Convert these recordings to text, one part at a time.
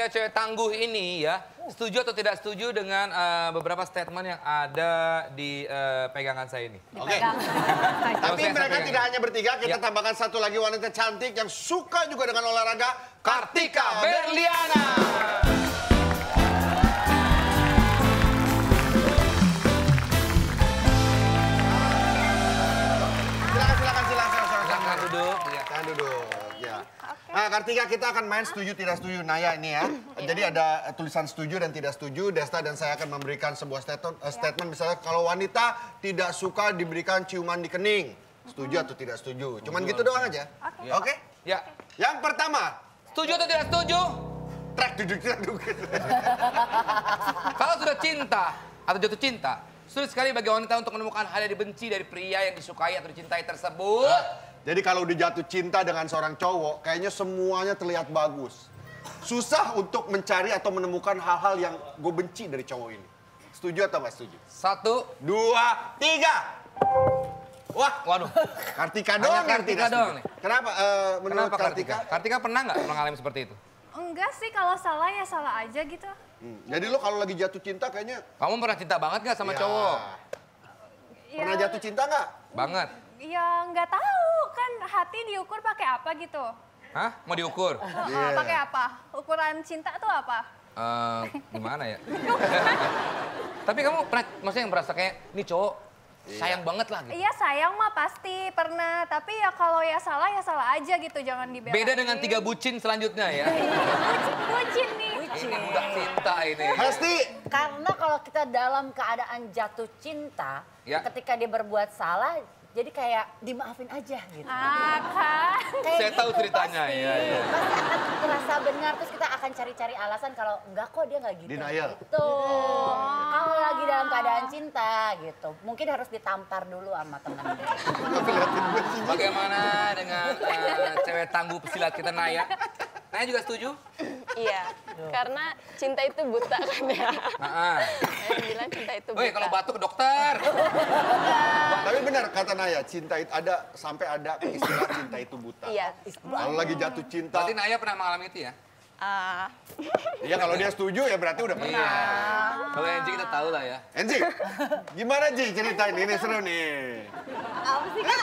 cewek-cewek tangguh ini ya, setuju atau tidak setuju dengan beberapa statement yang ada di pegangan saya ini? Oke. Tapi mereka tidak hanya bertiga, kita tambahkan satu lagi wanita cantik yang suka juga dengan olahraga, Kartika Berliana. Silakan duduk. Silakan duduk. Ya. Nah, Kartika, kita akan main setuju tidak setuju Naya ini ya. Jadi ada tulisan setuju dan tidak setuju. Desta dan saya akan memberikan sebuah statement misalnya kalau wanita tidak suka diberikan ciuman di kening. Setuju atau tidak setuju. Cuman gitu doang aja. Oke? Ya. Yang pertama. Setuju atau tidak setuju? Trek duduk. Kalau sudah cinta atau jatuh cinta, sulit sekali bagi wanita untuk menemukan hal yang dibenci dari pria yang disukai atau dicintai tersebut. Jadi kalau udah jatuh cinta dengan seorang cowok, kayaknya semuanya terlihat bagus. Susah untuk mencari atau menemukan hal-hal yang gue benci dari cowok ini. Setuju atau nggak setuju? 1, 2, 3. Wah, waduh. Kartika doang yang tidak doang setuju. Kenapa? Menurut Kenapa Kartika? Kartika pernah nggak mengalami seperti itu? Enggak sih, kalau salah ya salah aja gitu. Jadi lo kalau lagi jatuh cinta kayaknya... Kamu pernah cinta banget nggak sama Ya. cowok? Pernah jatuh cinta nggak? Banget. Ya nggak tahu, kan hati diukur pakai apa gitu. Hah? Mau diukur? Pakai apa? Ukuran cinta tuh apa? Gimana ya? Tapi kamu pernah, maksudnya yang merasa kayak, ini cowok sayang banget lah gitu. Iya sayang mah pasti pernah, tapi ya kalau ya salah aja gitu, jangan dibelain. Beda dengan 3 bucin selanjutnya ya. Bucin nih. Ini budak cinta ini. Pasti. Karena kalau kita dalam keadaan jatuh cinta, Ya. ketika dia berbuat salah, jadi kayak dimaafin aja gitu. Kan. Kayak Saya tahu gitu ceritanya, pasti. iya, iya. Pasti akan terasa benar, terus kita akan cari-cari alasan kalau enggak kok dia nggak gitu. Denial. Gitu. Kalau lagi dalam keadaan cinta gitu, mungkin harus ditampar dulu sama temennya. Bagaimana dengan cewek tangguh pesilat kita Naya? Naya juga setuju? Iya, karena cinta itu buta kan ya. Saya bilang cinta itu buta. Woi, kalau batuk ke dokter. Tapi benar kata Naya, cinta itu ada sampai ada istilah cinta itu buta. Iya. Kalau lagi jatuh cinta, Berarti Naya pernah mengalami itu ya? iya kalau dia setuju ya berarti udah pernah. Iya. Kalau Enji kita tahu lah ya. Enzi, gimana Ji ceritain ini seru nih. Apa sih Kak?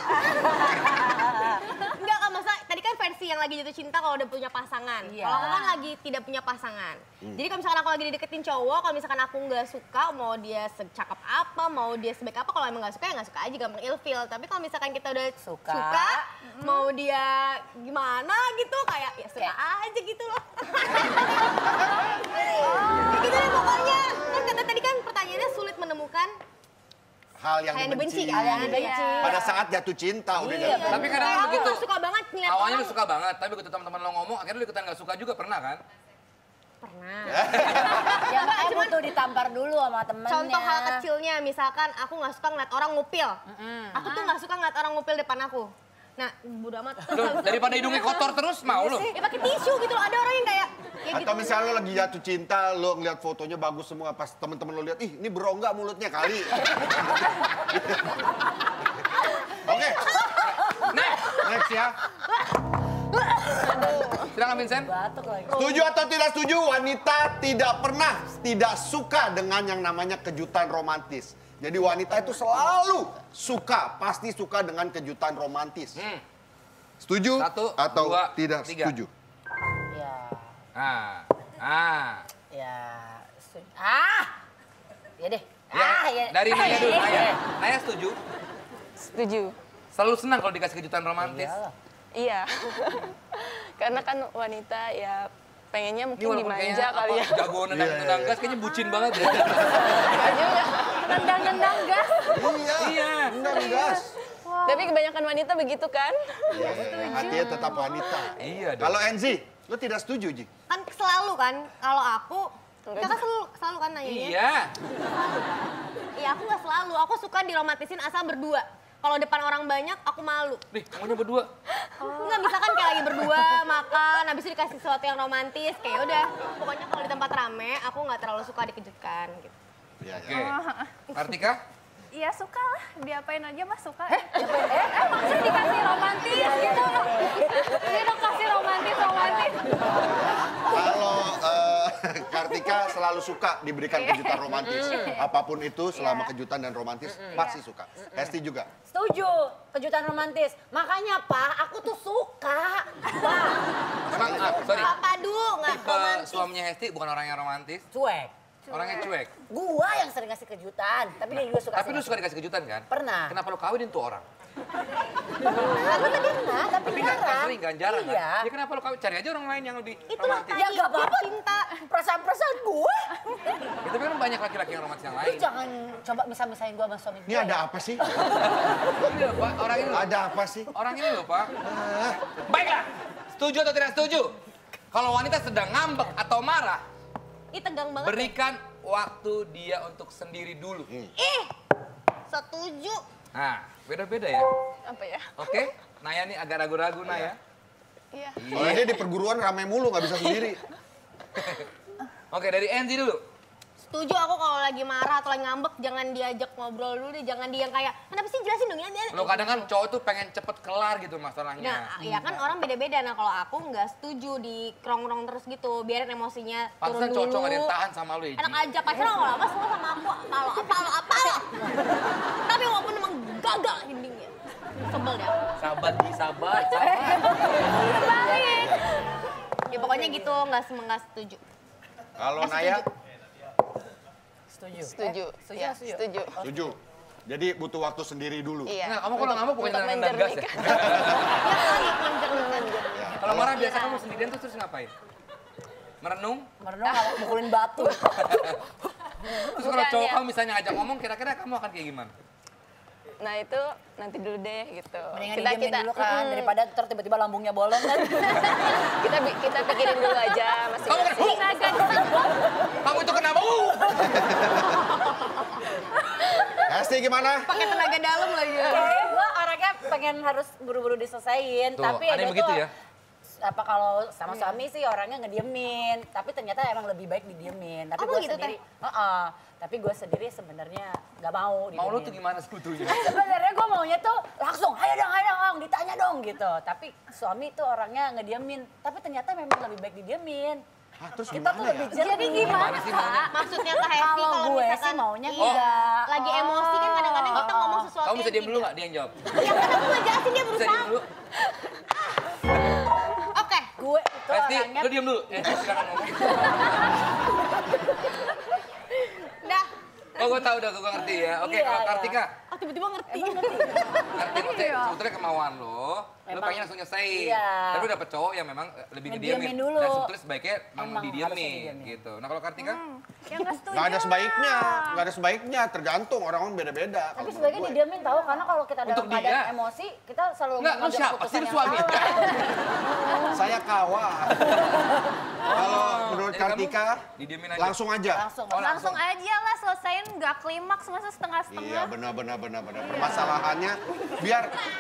Enggak Kak, masa tadi kan versi yang lagi jatuh cinta kalau udah punya pasangan. Iya. Kalau aku kan lagi tidak punya pasangan. Jadi kalau misalkan aku lagi dideketin cowok, kalau misalkan aku nggak suka, mau dia secakep apa, mau dia sebaik apa, kalau emang nggak suka ya nggak suka aja, gampang ilfil. Tapi kalau misalkan kita udah suka mau dia gimana gitu, kayak ya suka aja gitu loh. Gitu deh pokoknya. Kan kata tadi kan pertanyaannya sulit menemukan Hal yang dibenci. Pada saat jatuh cinta udah jatuh cinta. Tapi kadang Aku begitu. nggak suka banget ngeliat Awalnya orang. lu suka banget, tapi begitu teman-teman lo ngomong, akhirnya lu ikutan gak suka juga, pernah kan? Pernah. Ya makanya butuh ditampar dulu sama temennya. Contoh hal kecilnya, misalkan aku nggak suka ngeliat orang ngupil. Aku tuh nggak suka ngeliat orang ngupil depan aku. Nah, bodo amat. Lu daripada hidungnya kotor terus, mau lu? Ya pakai tisu gitu loh, ada orang yang kayak ya gitu. Atau misalnya lo lagi jatuh cinta, lo ngeliat fotonya bagus semua, pas temen-temen lo lihat, ih ini berongga mulutnya kali. Oke, next ya. Silakan Vincent. Batuk lagi. Setuju atau tidak setuju, wanita tidak pernah tidak suka dengan yang namanya kejutan romantis. Jadi wanita itu selalu suka, pasti suka dengan kejutan romantis. Setuju 1, atau 2, tidak 3. setuju? Ya, ya. Ya deh. Ya, dari Naya dulu, Naya. Naya setuju? Setuju. Selalu senang kalau dikasih kejutan romantis. Iya. Karena kan wanita ya pengennya Ini mungkin walaupun dimanja kayaknya kali ya. jago nendang-nendang gas, kayaknya bucin banget ya. Nendang-nendang gas. Iya, enggak gas. Tapi kebanyakan wanita begitu kan? Iya, hatinya tetap wanita. Iya dong. Kalau Enzi, lo tidak setuju, Ji? Kan selalu kan, kalau aku, kita kan selalu kan nanya Iya. Iya aku nggak selalu, aku suka diromantisin asal berdua. Kalau depan orang banyak, aku malu. Nih, kamunya berdua. Enggak, misalkan kayak lagi berdua, makan, habis itu dikasih sesuatu yang romantis, kayak udah. Pokoknya kalau di tempat rame, aku nggak terlalu suka dikejutkan gitu. Iya, Oke. Kartika? Iya suka lah, diapain aja mah suka. Maksudnya dikasih romantis gitu. Dia dong kasih romantis. Kalau selalu suka diberikan kejutan romantis. Apapun itu selama kejutan dan romantis pasti suka. Hesti juga. Setuju, kejutan romantis. Makanya Pak, aku tuh suka. Wah, Emang, sorry, Papa dulu nggak tipe romantis. suaminya Hesti bukan orang yang romantis, cuek. orangnya cuek. Gua yang sering ngasih kejutan, tapi dia juga suka. Tapi lu suka dikasih kejutan kan? Pernah. Kenapa lu kawinin tuh orang? Aku tadi pernah, tapi Tapi nggak jarang. sering kan, jarang Iya. kan? Ya kenapa lu kawin? Cari aja orang lain yang lebih Itu romantis. makanya Ya nggak apa-apa. cinta. Perasaan-perasaan gue. Ya, tapi kan banyak laki-laki yang romantis yang Lu lain. jangan coba misah-misahin gue sama suami gue. Ini ada apa sih? Ini loh Pak, orang ini loh. Ada apa sih? Orang ini loh Pak. Baiklah, setuju atau tidak setuju? Kalau wanita sedang ngambek atau marah, Ih tegang banget. berikan waktu dia untuk sendiri dulu. Ih, setuju. Nah, beda-beda ya. Apa ya? Oke, Naya nih agak ragu-ragu Naya. Iya. Soalnya dia di perguruan rame mulu, nggak bisa sendiri. Oke, dari Enzi dulu. Setuju aku kalau lagi marah atau lagi ngambek jangan diajak ngobrol dulu deh, jangan dia yang kayak kenapa sih jelasin dong ya. Lo kadang kan cowok tuh pengen cepet kelar gitu masalahnya. Nah, ya kan orang beda-beda. Nah, kalau aku nggak setuju di krong-krong terus gitu, biarin emosinya turun Pantesan dulu. cowok nggak ada yang tahan sama lo ya. Enak aja pacaran nggak lama semua sama aku, apa lo. Tapi walaupun emang gagal endingnya, sebel deh. Sabar, Ji, sabar. Ya pokoknya gitu, nggak setuju. Kalau Nggak Naya, Setuju. Setuju. Setuju, Ya, setuju. setuju. setuju. Jadi butuh waktu sendiri dulu. Iya. Nah, kamu kalau ngamuk bukan Untuk nendang gas ya? menjernihkan. Ya kali menjer-menjer. Ya. Kalau marah biasa kamu sendirian tuh terus ngapain? Merenung? Merenung kalau mukulin batu. Terus kalau Bukan, cowok ya. kamu misalnya ngajak ngomong, kira-kira kamu akan kayak gimana? Nah itu nanti dulu deh gitu. Mendingan didiemin dulu kan, daripada ntar tiba-tiba lambungnya bolong kan. kita pikirin dulu aja Kamu masing-masing. Kamu itu kenapa? Hesti gimana? Pakai tenaga dalam lagi. Gue orangnya pengen harus buru-buru diselesain, Tuh, tapi ada yang begitu ya? Apa kalau sama suami sih orangnya ngediemin, tapi ternyata emang lebih baik didiemin. Tapi Oh, gue begitu, sendiri, tapi gue sendiri sebenarnya nggak mau didiemin. Mau lu tuh gimana sebetulnya? Sebenarnya gue maunya tuh langsung, ayo dong, ditanya dong gitu. Tapi suami tuh orangnya ngediemin, tapi ternyata memang lebih baik didiemin. Ah, terus Kita tuh gimana ya? lebih jernih. Jadi gimana Gimana sih maunya? Maksudnya Kak Hesti Kalau kalau gue misalkan sih maunya iya, enggak. lagi emosi kan kadang-kadang kita ngomong sesuatu Kamu bisa yang diam dulu tidak. nggak? Dia yang jawab. Ya kan aku nggak jelasin dia Bisa berusaha. diam dulu. Oke. Gue itu Hesti, orangnya lu diam dulu. Silakan ngomong. Dah. Oh, gue tahu udah, gue ngerti ya. Oke, Iya, kalau iya. Kartika, Oh tiba-tiba ngerti. ngerti maksudnya sebetulnya kemauan lo, lo Memang- pengen langsung nyelesain. Iya. Tapi lu dapet cowok yang memang lebih Ngediemin ngediemin. dulu. Dan sebetulnya sebaiknya memang Emang harusnya didiemin didiemin. gitu. Nah kalau Kartika, Yang nggak setuju. Nggak ada sebaiknya, nggak ada sebaiknya. Tergantung orang-orang beda-beda. Tapi Kalau sebaiknya menurut gue. didiemin tahu karena kalau kita dalam Untuk dia. keadaan emosi kita selalu Enggak, lu mengambil siapa? keputusan Sih, lu yang suami. salah. Saya kawan. Kalau menurut jadi kamu Kartika, didiemin aja. langsung aja. Langsung. Oh, Langsung aja lah selesain, nggak klimaks masa Iya, setengah-setengah. benar. Permasalahannya biar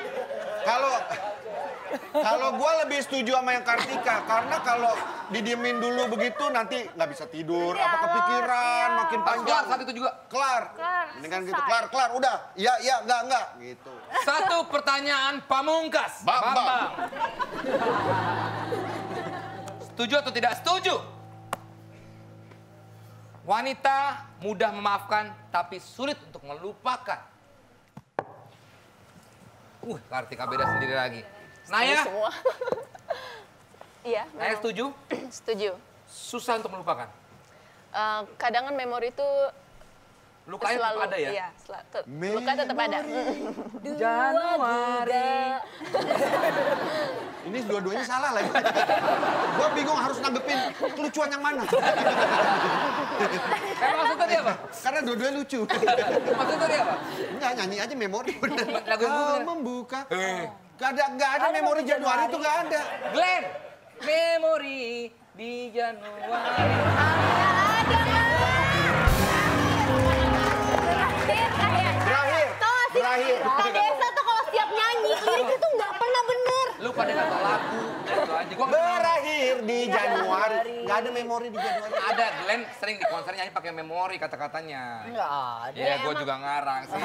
kalau gue lebih setuju sama yang Kartika karena kalau didiemin dulu begitu nanti nggak bisa tidur, apa kepikiran, iya. makin Harus panjang. kelar saat itu juga. Kelar. Kelar, Mendingan gitu, selesai. kelar, udah. Iya, enggak, gitu. Satu pertanyaan pamungkas. Bambang. Setuju atau tidak setuju? Wanita mudah memaafkan tapi sulit untuk melupakan. Kartika beda sendiri lagi. Naya, Semua. Iya. Naya memang. setuju? Setuju. Susah untuk melupakan. Kadang kan memori itu Lukanya selalu tetap ada ya? Iya, luka tetap ada. Januari. Ini dua-duanya salah lagi. Gue bingung harus nanggepin kelucuan yang mana. Maksud tadi apa? Karena dua-duanya lucu. Maksud tadi apa? Enggak, nyanyi aja memori. Bener. Lagu yang Kau bener. membuka. Eh. Gak ada memori Januari itu gak ada. Glenn, memori di Januari. Berakhir. Kak Desa tuh kalau setiap nyanyi liriknya tuh nggak pernah bener. Lu pada nggak tahu lagu, udah itu aja. Gua nggak tahu. Berakhir di Januari. Gak ada memori di Januari. Ada Glenn sering di konser nyanyi pakai memori kata-katanya. Enggak ada. Ya, gue juga ngarang sih.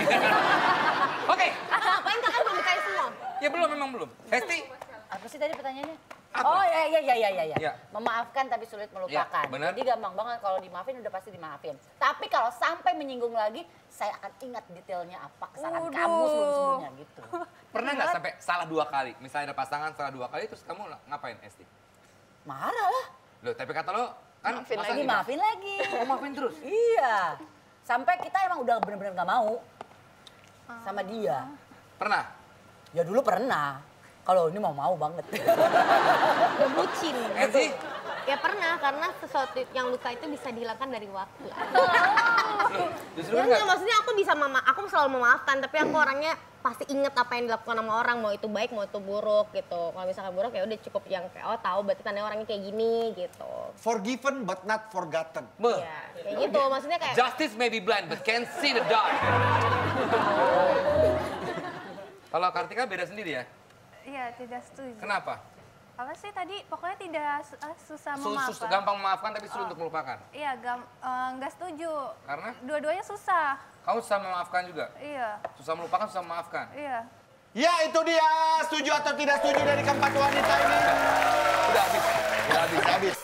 Oke, Ngapain kakak belum dikain semua? ya belum memang belum. Hesti, Apa sih tadi pertanyaannya? Oh iya. Ya. Memaafkan tapi sulit melupakan. Ya, benar. Jadi gampang banget kalau dimaafin udah pasti dimaafin. Tapi kalau sampai menyinggung lagi, saya akan ingat detailnya apa kesalahan kamu sebelum-sebelumnya gitu. Pernah nggak sampai salah 2 kali? Misalnya ada pasangan salah 2 kali, terus kamu ngapain, Esti? Marah lah. Loh, tapi kata lo kan Maafin masa lagi, gimana? Maafin lagi. Oh, maafin terus? Iya. Sampai kita emang udah bener-bener gak mau sama dia. Pernah? Ya dulu pernah. Kalau ini mau banget. Udah bucin. Esti? Ya pernah, karena sesuatu yang luka itu bisa dihilangkan dari waktu. Justru Ya kan enggak, maksudnya aku selalu memaafkan, tapi aku orangnya pasti inget apa yang dilakukan sama orang, mau itu baik mau itu buruk gitu. Kalau misalkan buruk ya udah cukup yang kayak oh tahu berarti tandanya orangnya kayak gini gitu. Forgiven but not forgotten. Beuh. Ya, kayak gitu. Maksudnya kayak Justice may be blind, but can see the dark. Kalau Kartika beda sendiri ya? Iya, tidak setuju. Kenapa? Apa sih tadi? Pokoknya tidak susah memaafkan. Gampang memaafkan tapi sulit untuk melupakan. Iya, nggak setuju. Karena? Dua-duanya susah. Kamu susah memaafkan juga? Iya, Susah melupakan, susah memaafkan? iya. Ya itu dia, setuju atau tidak setuju dari keempat wanita ini? Udah habis. Habis.